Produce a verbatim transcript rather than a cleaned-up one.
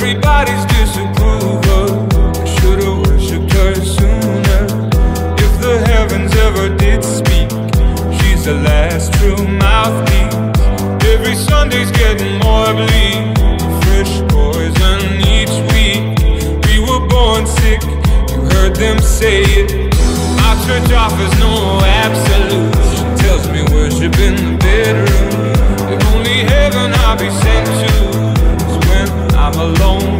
everybody's disapproval. I should've worshipped her sooner. If the heavens ever did speak, she's the last true mouthpiece. Every Sunday's getting more bleak, fresh poison each week. We were born sick, you heard them say it. My church offers no absolutes. She tells me worship in the bedroom. The only heaven I'll be sent to is when I'm alone